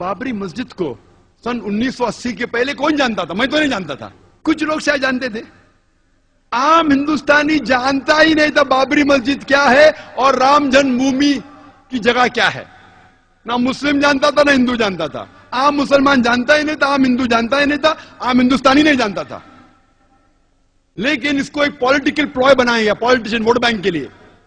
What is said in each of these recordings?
बाबरी मस्जिद को सन 1980 के पहले कौन जानता था? मैं तो नहीं जानता था, कुछ लोग शायद जानते थे। आम हिंदुस्तानी जानता ही नहीं था बाबरी मस्जिद क्या है और राम जन्मभूमि की जगह क्या है। ना मुस्लिम जानता था ना हिंदू जानता था। आम मुसलमान जानता ही नहीं था, आम हिंदू जानता ही नहीं था, आम हिंदुस्तानी नहीं जानता था। लेकिन इसको एक पॉलिटिकल प्लॉय बनाया गया, पॉलिटिशियन वोट बैंक के लिए।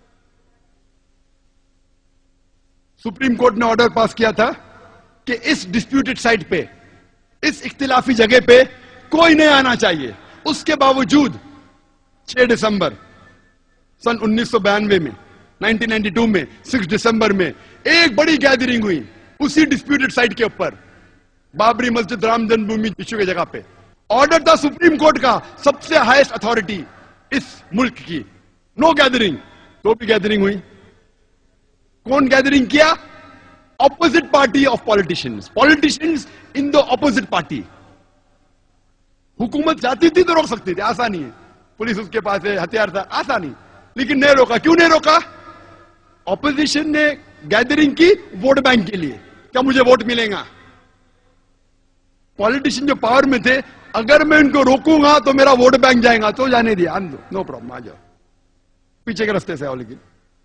सुप्रीम कोर्ट ने ऑर्डर पास किया था कि इस डिस्प्यूटेड साइट पे, इस इख्तिलाफी जगह पे कोई नहीं आना चाहिए। उसके बावजूद 6 दिसंबर सन 1992 में, 1992 में 6 दिसंबर में एक बड़ी गैदरिंग हुई उसी डिस्प्यूटेड साइट के ऊपर, बाबरी मस्जिद राम जन्मभूमि इश्यू की जगह पे। ऑर्डर था सुप्रीम कोर्ट का, सबसे हाईएस्ट अथॉरिटी इस मुल्क की, नो गैदरिंग। तो भी गैदरिंग हुई। कौन गैदरिंग किया? Opposite party of politicians, politicians in the opposite party. हुकूमत चाहती थी तो रोक सकती थी, आसानी है, पुलिस उसके पास है, हथियार था, आसानी, लेकिन नहीं रोका। क्यों नहीं रोका? ऑपोजिशन ने गैदरिंग की वोट बैंक के लिए, क्या मुझे वोट मिलेगा। पॉलिटिशियन जो पावर में थे, अगर मैं इनको रोकूंगा तो मेरा वोट बैंक जाएगा, तो जाने दिया, आन दो, नो प्रॉब्लम, आ जाओ, पीछे के रास्ते से आओ। लेकिन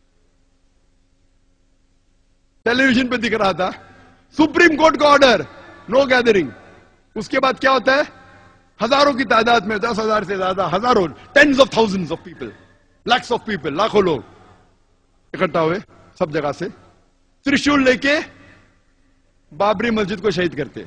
टेलीविजन पे दिख रहा था सुप्रीम कोर्ट का ऑर्डर, नो गैदरिंग। उसके बाद क्या होता है? हजारों की तादाद में, 10,000 से ज्यादा, हजारों, tens of thousands of people, lakhs of people, लाखों लोग इकट्ठा हुए सब जगह से, त्रिशूल लेके बाबरी मस्जिद को शहीद करते।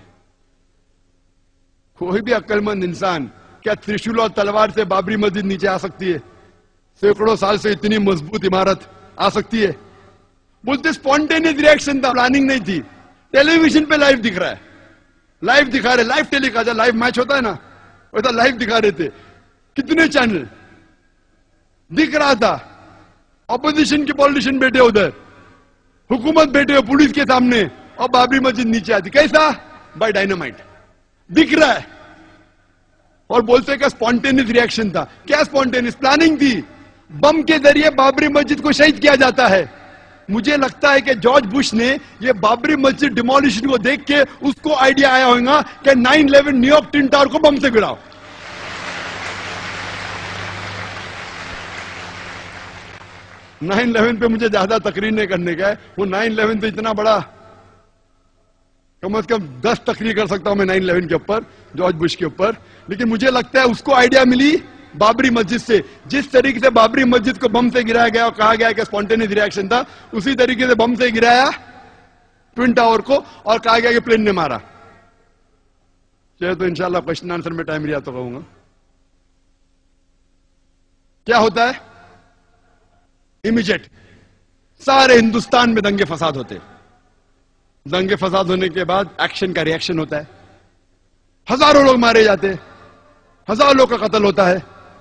कोई भी अक्लमंद इंसान क्या त्रिशूल और तलवार से बाबरी मस्जिद नीचे आ सकती है? सैकड़ों साल से इतनी मजबूत इमारत आ सकती है? बोलते स्पॉन्टेनियस रिएक्शन था, प्लानिंग नहीं थी। टेलीविजन पे लाइव दिख रहा है, लाइव दिखा रहे, लाइव टेलीकास्ट, लाइव मैच होता है ना, वैसा लाइव दिखा रहे थे, कितने चैनल दिख रहा था। ऑपोजिशन के पॉलिटिशियन बैठे उधर, हुकूमत बैठे हो पुलिस के सामने, और बाबरी मस्जिद नीचे आती। कैसा? बाय डायनामाइट, दिख रहा है। और बोलते का स्पॉन्टेनियस रिएक्शन था। क्या स्पॉन्टेनियस? प्लानिंग थी। बम के जरिए बाबरी मस्जिद को शहीद किया जाता है। मुझे लगता है कि जॉर्ज बुश ने ये बाबरी मस्जिद डिमोलिशन को देख के उसको आइडिया आया होगा कि 9/11 न्यूयॉर्क ट्विन टावर को बम से गिराओ। — 9/11 पे मुझे ज्यादा तकरीर नहीं करने का है, वो 9/11 तो इतना बड़ा, कम से कम 10 तकरीर कर सकता हूं मैं 9/11 के ऊपर, जॉर्ज बुश के ऊपर। लेकिन मुझे लगता है उसको आइडिया मिली बाबरी मस्जिद से। जिस तरीके से बाबरी मस्जिद को बम से गिराया गया और कहा गया कि स्पॉन्टेनियस रिएक्शन था, उसी तरीके से बम से गिराया ट्विन टावर को और कहा गया कि प्लेन ने मारा। चाहे तो इंशाल्लाह क्वेश्चन आंसर में टाइम लिया तो कहूंगा। क्या होता है? इमीडिएट सारे हिंदुस्तान में दंगे फसाद होते। दंगे फसाद होने के बाद एक्शन का रिएक्शन होता है, हजारों लोग मारे जाते, हजारों लोग का कत्ल होता है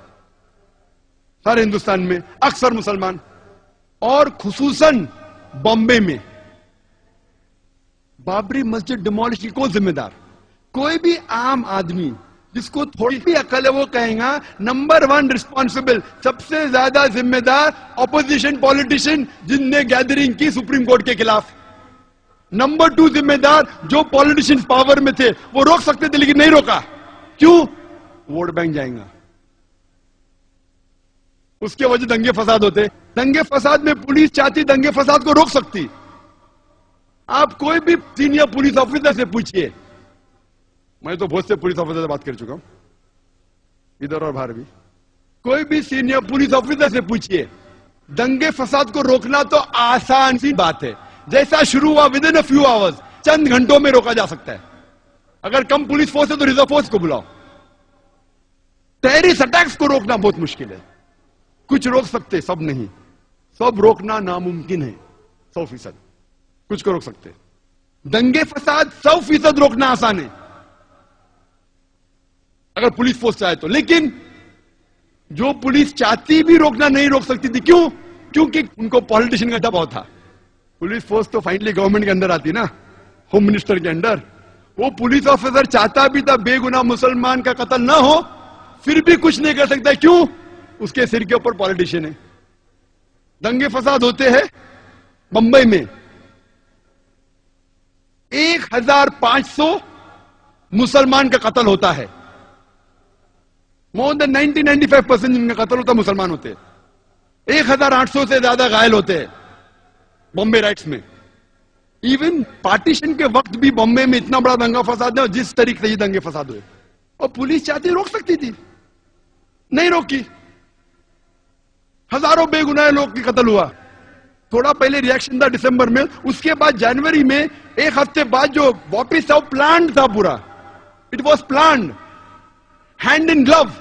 सारे हिंदुस्तान में, अक्सर मुसलमान। और खुसूसन बॉम्बे में बाबरी मस्जिद डिमोलिश की कौन जिम्मेदार? कोई भी आम आदमी जिसको थोड़ी भी अकल है वो कहेगा नंबर 1 रिस्पॉन्सिबल, सबसे ज्यादा जिम्मेदार ऑपोजिशन पॉलिटिशियन जिनने गैदरिंग की सुप्रीम कोर्ट के खिलाफ। नंबर 2 जिम्मेदार जो पॉलिटिशियंस पावर में थे, वो रोक सकते थे लेकिन नहीं रोका। क्यों? वोट बैंक जाएगा, उसके वजह दंगे फसाद होते। दंगे फसाद में पुलिस चाहती दंगे फसाद को रोक सकती। आप कोई भी सीनियर पुलिस ऑफिसर से पूछिए, मैं तो बहुत से पुलिस ऑफिसर से बात कर चुका हूं इधर और बाहर भी, कोई भी सीनियर पुलिस ऑफिसर से पूछिए, दंगे फसाद को रोकना तो आसान सी बात है। जैसा शुरू हुआ within a few hours, चंद घंटों में रोका जा सकता है। अगर कम पुलिस फोर्स है तो रिजर्व फोर्स को बुलाओ। टेररिस्ट अटैक्स को रोकना बहुत मुश्किल है। कुछ रोक सकते, सब नहीं। सब रोकना नामुमकिन है 100%। कुछ को रोक सकते। दंगे फसाद 100% रोकना आसान है अगर पुलिस फोर्स चाहे तो। लेकिन जो पुलिस चाहती भी रोकना नहीं रोक सकती थी। क्यों? क्योंकि उनको पॉलिटिशियन का दबाव था। पुलिस फोर्स तो फाइनली गवर्नमेंट के अंदर आती ना, होम मिनिस्टर के अंदर। वो पुलिस ऑफिसर चाहता भी था बेगुनाह मुसलमान का कत्ल ना हो, फिर भी कुछ नहीं कर सकता। क्यों? उसके सिर के ऊपर पॉलिटिशियन है। दंगे फसाद होते हैं बंबई में, एक 1500 मुसलमान का कत्ल होता है। मोर देन 90-95% जिनका कत्ल होता है मुसलमान होते हैं। 1800 से ज्यादा घायल होते हैं बॉम्बे राइट्स में। इवन पार्टीशन के वक्त भी बॉम्बे में इतना बड़ा दंगा फसाद है, जिस तरीके से ये दंगे फसाद हुए, और पुलिस चाहती रोक सकती थी, नहीं रोकी। हजारों बेगुनाह लोग की कत्ल हुआ। थोड़ा पहले रिएक्शन था दिसंबर में, उसके बाद जनवरी में एक हफ्ते बाद जो वापिस आओ प्लान था पूरा, it was plan, hand in glove.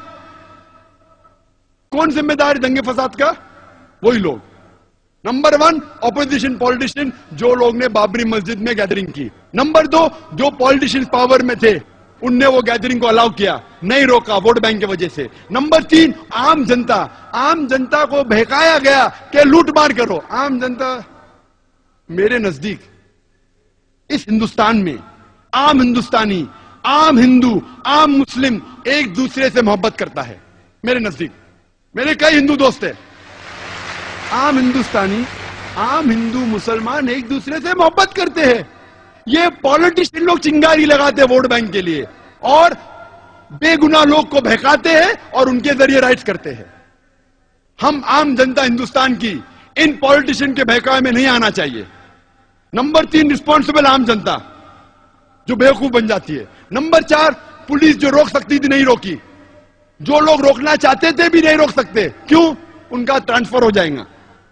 कौन जिम्मेदार दंगे फसाद का? वही लोग। नंबर 1 ऑपोजिशन पॉलिटिशियन, जो लोग ने बाबरी मस्जिद में गैदरिंग की। नंबर 2 जो पॉलिटिशियंस पावर में थे, उनने वो गैदरिंग को अलाउ किया, नहीं रोका वोट बैंक की वजह से। नंबर 3 आम जनता, आम जनता को बहकाया गया कि लूट मार करो। आम जनता, मेरे नजदीक इस हिंदुस्तान में आम हिंदुस्तानी, आम हिंदू, आम मुस्लिम एक दूसरे से मोहब्बत करता है। मेरे नजदीक मेरे कई हिंदू दोस्त हैं। आम हिंदुस्तानी, आम हिंदू मुसलमान एक दूसरे से मोहब्बत करते हैं। ये पॉलिटिशियन लोग चिंगारी लगाते हैं वोट बैंक के लिए, और बेगुनाह लोग को बहकाते हैं और उनके जरिए राइट्स करते हैं। हम आम जनता हिंदुस्तान की इन पॉलिटिशियन के बहकावे में नहीं आना चाहिए। नंबर 3 रिस्पॉन्सिबल आम जनता जो बेवकूफ बन जाती है। नंबर 4 पुलिस जो रोक सकती थी नहीं रोकी, जो लोग रोकना चाहते थे भी नहीं रोक सकते। क्यों? उनका ट्रांसफर हो जाएगा।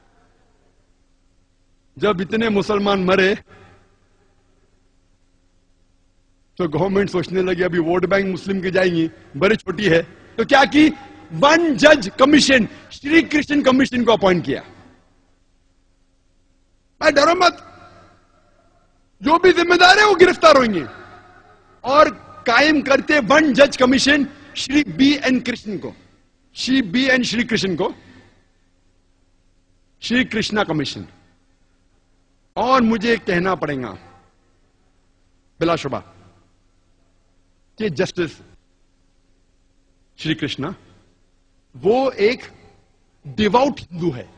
जब इतने मुसलमान मरे तो गवर्नमेंट सोचने लगी अभी वोट बैंक मुस्लिम की जाएंगी, बड़ी छोटी है, तो क्या की 1 जज कमीशन, श्री कृष्ण कमीशन को अपॉइंट किया। भाई डरो मत, जो भी जिम्मेदार है वो गिरफ्तार होंगे। और कायम करते 1 जज कमीशन श्री B.N. कृष्ण को, श्री B.N. श्री कृष्ण को श्री कृष्णा कमीशन। और मुझे कहना पड़ेगा बिलाशुबा कि जस्टिस श्री कृष्णा वो एक डिवाउट हिंदू है,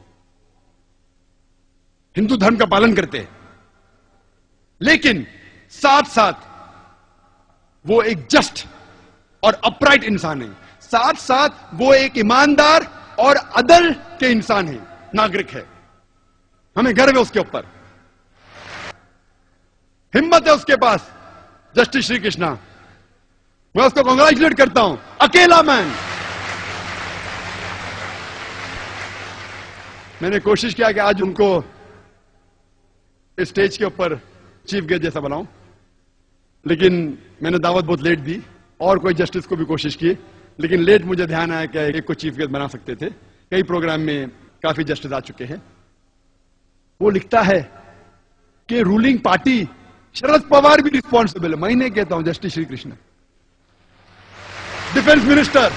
हिंदू धर्म का पालन करते हैं, लेकिन साथ साथ वो एक जस्ट और अपराइट इंसान है। साथ साथ वो एक ईमानदार और अदल के इंसान है, नागरिक है। हमें गर्व है उसके ऊपर, हिम्मत है उसके पास। जस्टिस श्री कृष्णा, मैं उसको कांग्रेचुलेट करता हूं। अकेला मैन। मैंने कोशिश किया कि आज उनको स्टेज के ऊपर चीफ गेस्ट जैसा बनाऊं, लेकिन मैंने दावत बहुत लेट दी, और कोई जस्टिस को भी कोशिश की, लेकिन लेट मुझे ध्यान आया कि एक को चीफ गेस्ट बना सकते थे। कई प्रोग्राम में काफी जस्टिस आ चुके हैं। वो लिखता है कि रूलिंग पार्टी, शरद पवार भी रिस्पॉन्सिबल है। मैं नहीं कहता हूं, justice Shri Krishna, defence minister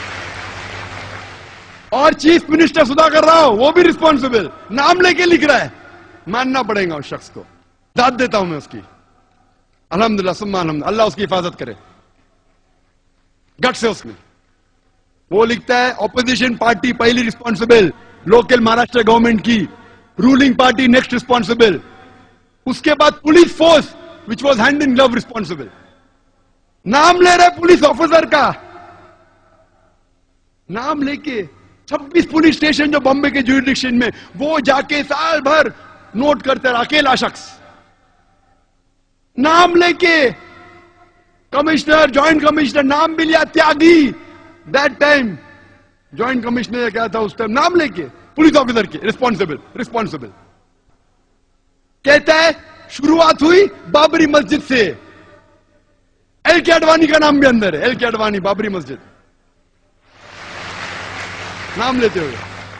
और चीफ मिनिस्टर सुधाकर राव वो भी रिस्पॉन्सिबल, नाम लेके लिख रहा है। मानना पड़ेगा उस शख्स को, दाद देता हूं मैं उसकी। अल्हम्दुलिल्लाह सुम्मा अल्हम्दुलिल्लाह, अल्लाह उसकी हिफाजत करे, गट से उसमें। वो लिखता है ऑपोजिशन पार्टी पहली रिस्पॉन्सिबल, लोकल महाराष्ट्र गवर्नमेंट की, रूलिंग पार्टी नेक्स्ट रिस्पॉन्सिबल, उसके बाद police force which was hand in glove responsible. नाम ले रहे पुलिस ऑफिसर का, नाम लेके 26 पुलिस स्टेशन जो बॉम्बे के ज्यूरिडिक्शन में, वो जाके साल भर नोट करते रहा। अकेला शख्स नाम लेके, कमिश्नर, ज्वाइंट कमिश्नर, नाम भी लिया, Tyagi that time joint commissioner क्या था उस टाइम, नाम लेके पुलिस ऑफिसर के रिस्पॉन्सिबल। कहता है शुरुआत हुई बाबरी मस्जिद से। एल के अडवाणी का नाम भी अंदर है, एल के अडवाणी, बाबरी मस्जिद नाम लेते हुए।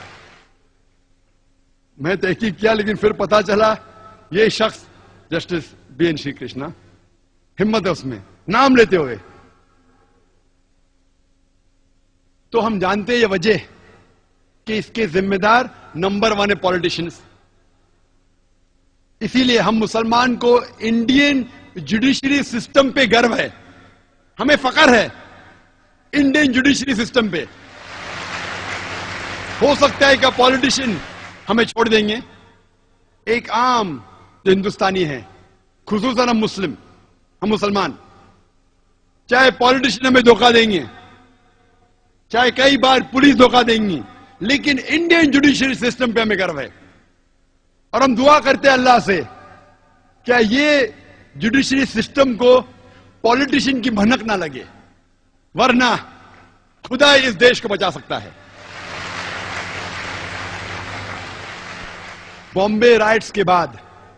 मैं तहकीक किया, लेकिन फिर पता चला ये शख्स जस्टिस B.N. श्री कृष्णा, हिम्मत है उसमें नाम लेते हुए। तो हम जानते हैं ये वजह कि इसके जिम्मेदार नंबर 1 है पॉलिटिशियंस। इसीलिए हम मुसलमान को इंडियन जुडिशरी सिस्टम पे गर्व है, हमें फख्र है इंडियन जुडिशरी सिस्टम पे। हो सकता है कि पॉलिटिशियन हमें छोड़ देंगे, एक आम जो हिंदुस्तानी है, खुसूसन हम मुस्लिम, हम मुसलमान, चाहे पॉलिटिशियन हमें धोखा देंगे, चाहे कई बार पुलिस धोखा देंगी, लेकिन इंडियन जुडिशरी सिस्टम पे हमें गर्व है। और हम दुआ करते हैं अल्लाह से, क्या ये जुडिशरी सिस्टम को पॉलिटिशियन की भनक ना लगे, वरना खुदा इस देश को बचा सकता है। बॉम्बे राइट्स के बाद,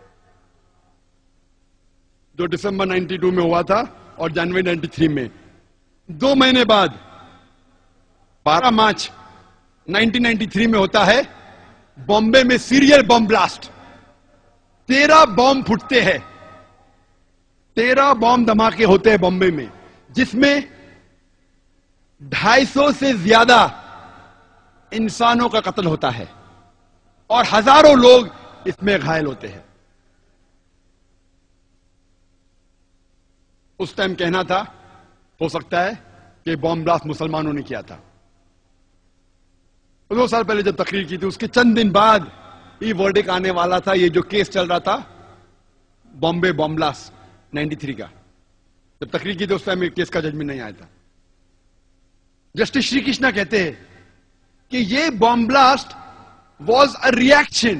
जो दिसंबर 92 में हुआ था और जनवरी 93 में, 2 महीने बाद 12 मार्च 1993 में होता है बॉम्बे में सीरियल बॉम्ब ब्लास्ट। 13 बॉम्ब फूटते हैं, 13 बॉम्ब धमाके होते हैं बॉम्बे में, जिसमें 250 से ज्यादा इंसानों का कत्ल होता है और हजारों लोग इसमें घायल होते हैं। उस टाइम कहना था, हो सकता है कि बॉम्ब ब्लास्ट मुसलमानों ने किया था। 2 साल पहले जब तकरीर की थी, उसके चंद दिन बाद ये वर्डिक्ट आने वाला था। ये जो केस चल रहा था बॉम्बे बॉम्ब ब्लास्ट 93 का, जब तकरीर की थी उस टाइम केस का जजमेंट नहीं आया था। जस्टिस श्री कृष्णा कहते हैं कि ये bomb blast was a reaction,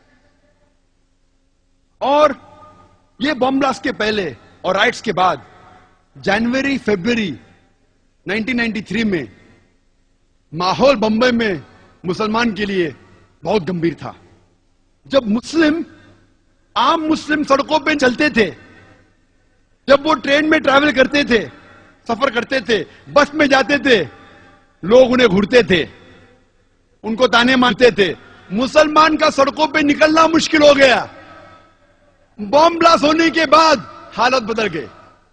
और ये बॉम्ब ब्लास्ट के पहले और राइट्स के बाद जनवरी फरवरी 1993 में माहौल बंबई में मुसलमान के लिए बहुत गंभीर था। जब आम मुस्लिम सड़कों पे चलते थे, जब वो ट्रेन में ट्रैवल करते थे, सफर करते थे, बस में जाते थे, लोग उन्हें घूरते थे, उनको ताने मारते थे। मुसलमान का सड़कों पे निकलना मुश्किल हो गया। बॉम्ब ब्लास्ट होने के बाद हालत बदल गई।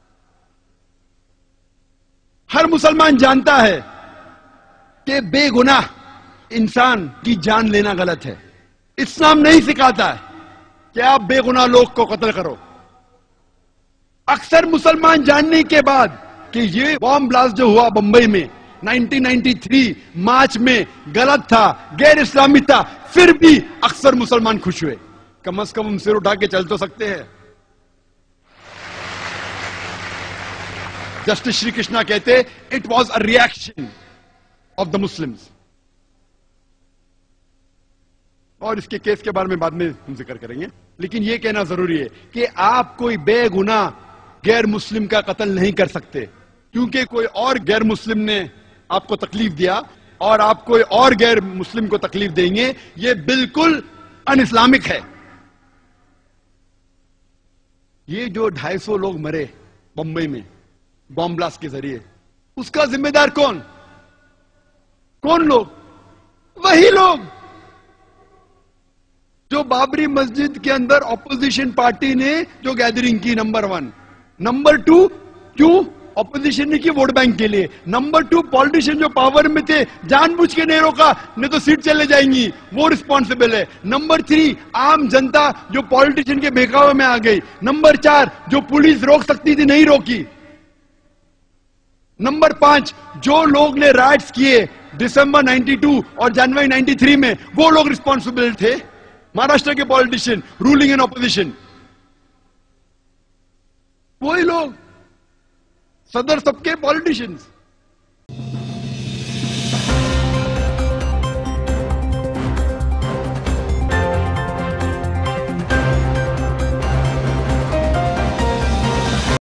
हर मुसलमान जानता है कि बेगुनाह इंसान की जान लेना गलत है। इस्लाम नहीं सिखाता है कि आप बेगुनाह लोग को कत्ल करो। अक्सर मुसलमान जानने के बाद कि ये बॉम्ब ब्लास्ट जो हुआ बंबई में 1993 मार्च में गलत था, गैर इस्लामी था, फिर भी अक्सर मुसलमान खुश हुए। कम से कम हम सिर उठा के चल तो सकते हैं। जस्टिस श्री कृष्णा कहते it was a reaction of the Muslims. और इसके केस के बारे में बाद में हम जिक्र करेंगे, लेकिन यह कहना जरूरी है कि आप कोई बेगुनाह गैर मुस्लिम का कत्ल नहीं कर सकते, क्योंकि कोई और गैर मुस्लिम ने आपको तकलीफ दिया और आप कोई और गैर मुस्लिम को तकलीफ देंगे, यह बिल्कुल अन इस्लामिक है। ये जो 250 लोग मरे बंबई में बॉम्ब ब्लास्ट के जरिए, उसका जिम्मेदार कौन लोग? वही लोग जो बाबरी मस्जिद के अंदर ऑपोजिशन पार्टी ने जो गैदरिंग की, नंबर 1। नंबर 2, क्यों ऑपोजिशन ने की? वोट बैंक के लिए। नंबर 2, पॉलिटिशियन जो पावर में थे जानबूझ के नहीं रोका, नहीं तो सीट चले जाएंगी, वो रिस्पॉन्सिबल है। नंबर 3, आम जनता जो पॉलिटिशियन के बहकावे में आ गई। नंबर 4, जो पुलिस रोक सकती थी नहीं रोकी। नंबर 5, जो लोग ने राइट्स किए दिसंबर 92 और जनवरी 93 में, वो लोग रिस्पॉन्सिबल थे। महाराष्ट्र के पॉलिटिशियन, रूलिंग एंड ऑपोजिशन, वही लोग, सदर सबके पॉलिटिशियंस।